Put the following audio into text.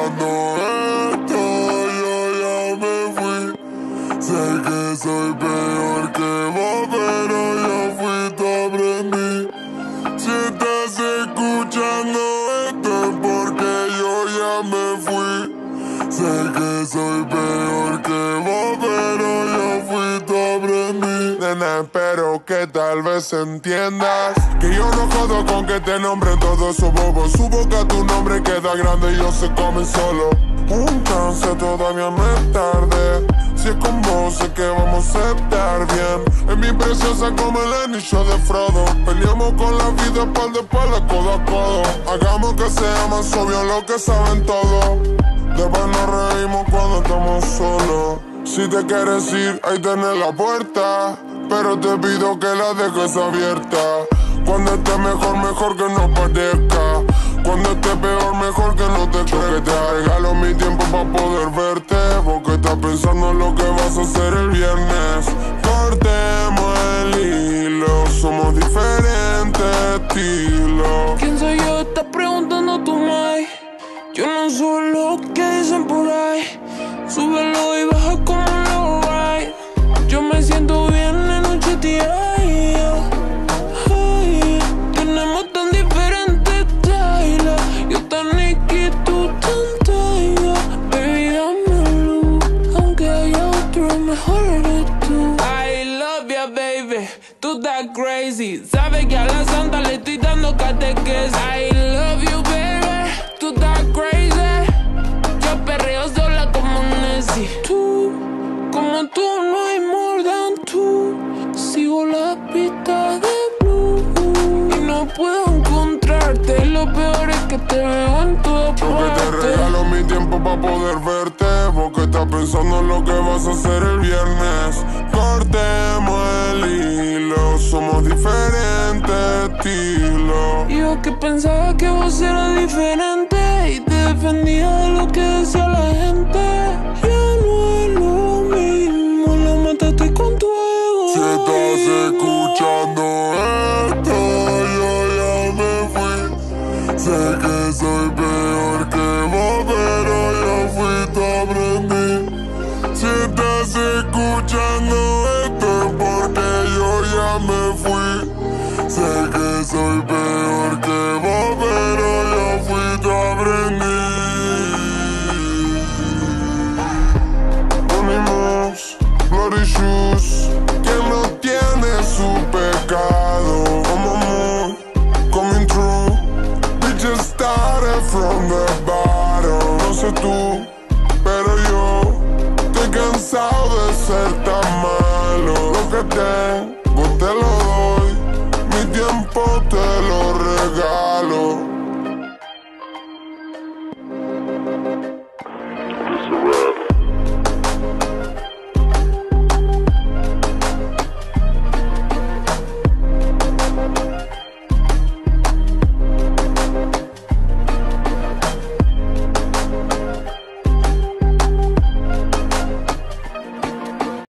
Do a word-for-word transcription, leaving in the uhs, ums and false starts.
escuchando esto, yo ya me fui. Sé que soy peor que vos, pero yo fui, te aprendí. Si estás escuchando esto es porque yo ya me fui. Sé que soy peor que vos, pero yo fui, te aprendí. Nena, espero que tal vez entiendas que yo no jodo con que te nombren todos esos bobos. Supo que tu nombre queda grande y ellos se comen solo. Un chance, todavía no es tarde. Si es con vos, sé que vamos a estar bien. Es mi preciosa como el anillo de Frodo. Peleamos con la vida espalda a espalda, codo a codo. Hagamos que sea más obvio lo que saben todos. Después nos reímos cuando estamos solos. Si te quieres ir, ahí tenés la puerta, pero te pido que la dejes abierta. Cuando estés mejor, mejor que no parezca. Cuando estés peor, mejor que no te crezca. Que te regalo mi tiempo pa' poder verte, porque estás pensando en lo que vas a hacer el viernes. Cortemos el hilo, somos diferentes estilos. ¿Quién soy yo? Estás preguntando tú, Mai. Yo no soy lo que dicen por ahí. Súbelo y baja como un low ride. Yo me siento bien en un G T A. Ay, tenemos tan diferentes styles. Yo tan Nicky, tú tan Taya. Baby, dámelo, aunque haya otro, mejor eres tú. I love ya, baby, tú estás crazy. Sabes que a la santa le estoy dando catequesis. I love you, baby, tú estás crazy. Yo perreo sola como Nessie. Tú, como tú, no hay more than tú. Sigo la pista de blue y no puedo encontrarte. Lo peor es que te veo en todas partes. Porque te regalo mi tiempo pa' poder verte, porque estás pensando en lo que vas a hacer el viernes. Cortemos el hilo, somos diferentes estilos. Yo que pensaba que vos eras diferente y te defendía de lo que decía la gente. Ya no es lo mismo, lo mataste con tu ego. Si estás escuchando esto, yo ya me fui. Sé que soy peor que vos, pero yo fui, te aprendí. Si estás escuchando esto es porque yo ya me fui. Sé que soy peor que vos, pero yo fui, te aprendí. Unimos, Bloody Shoes. Quien no tiene su pecado. Como moon, coming true. We just started from the bottom. No sé tú, pero yo estoy cansado de ser tan malo. Lo que tengo te lo doy, mi tiempo te lo regalo.